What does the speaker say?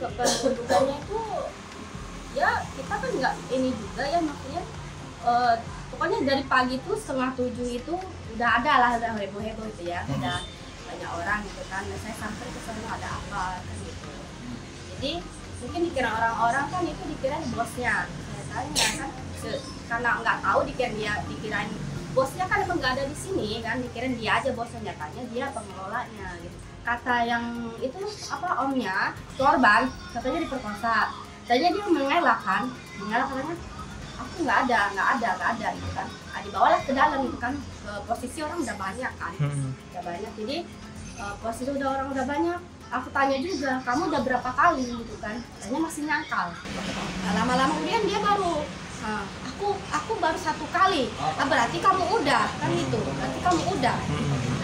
kependudukannya itu ya kita kan nggak ini juga ya, maksudnya pokoknya dari pagi tuh 6:30 itu udah ada lah, udah heboh-heboh itu ya, udah banyak orang gitu kan. Nah, saya sampai ke sana ada apa kan gitu. Jadi mungkin dikira orang-orang kan itu dikira bosnya. Saya tanya kan karena nggak tahu dikirain bosnya kan emang nggak ada di sini kan, dikirain dia aja bosnya, nyatanya dia pengelolanya gitu. Kata yang itu apa omnya korban katanya diperkosa, katanya dia mengelak katanya aku nggak ada gitu kan. Nah, dibawalah ke dalam gitu kan, ke posisi orang udah banyak kan, udah banyak. Jadi posisi orang udah banyak, aku tanya juga kamu udah berapa kali gitu kan, katanya masih nyangkal. Nah, lama-lama kemudian dia baru aku baru 1 kali. Berarti kamu udah kan gitu, berarti kamu udah.